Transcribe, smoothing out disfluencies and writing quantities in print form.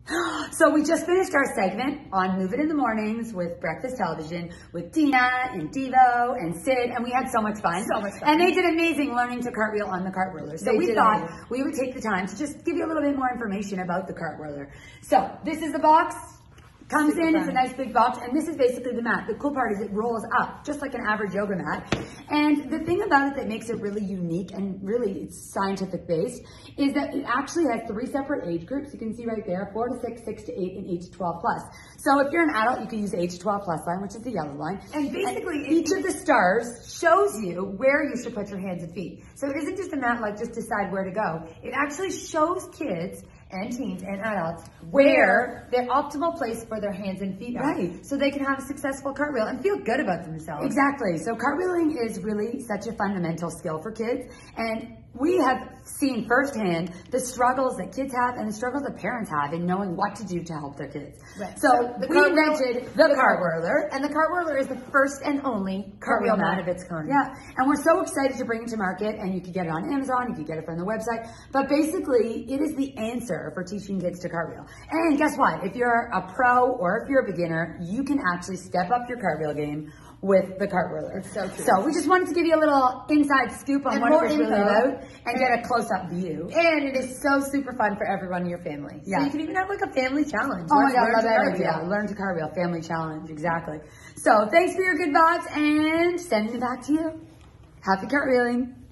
So we just finished our segment on Move It in the Mornings with Breakfast Television with Dina and Devo and Sid, and we had so much fun. And they did amazing learning to cartwheel on the Cartwhirler. So we thought we would take the time to just give you a little bit more information about the Cartwhirler. So this is the box. Comes in, it's a nice big box, and this is basically the mat. The cool part is it rolls up, just like an average yoga mat. And the thing about it that makes it really unique and really it's scientific based is that it actually has 3 separate age groups. You can see right there, 4 to 6, 6 to 8, and 8 to 12 plus. So if you're an adult, you can use the 8 to 12 plus line, which is the yellow line. And basically, each of the stars shows you where you should put your hands and feet. So it isn't just a mat like just decide where to go. It actually shows kids and teens and adults where the optimal place for their hands and feet are. Right. So they can have a successful cartwheel and feel good about themselves. Exactly. So cartwheeling is really such a fundamental skill for kids. And we have seen firsthand the struggles that kids have and the struggles that parents have in knowing what to do to help their kids. Right. So we invented the Cartwhirler, and the Cartwhirler is the first and only cartwheel mat of its kind. Yeah, and we're so excited to bring it to market, and you can get it on Amazon, you can get it from the website, but basically it is the answer for teaching kids to cartwheel. And guess what? If you're a pro or if you're a beginner, you can actually step up your cartwheel game with the Cartwhirler. So true. So we just wanted to give you a little inside scoop on what it was really about and get a close-up view. And it is so super fun for everyone in your family. Yeah. So you can even have like a family challenge. Oh my God, love that idea. Learn to cartwheel, family challenge, exactly. So thanks for your good vibes and sending it back to you. Happy cartwheeling.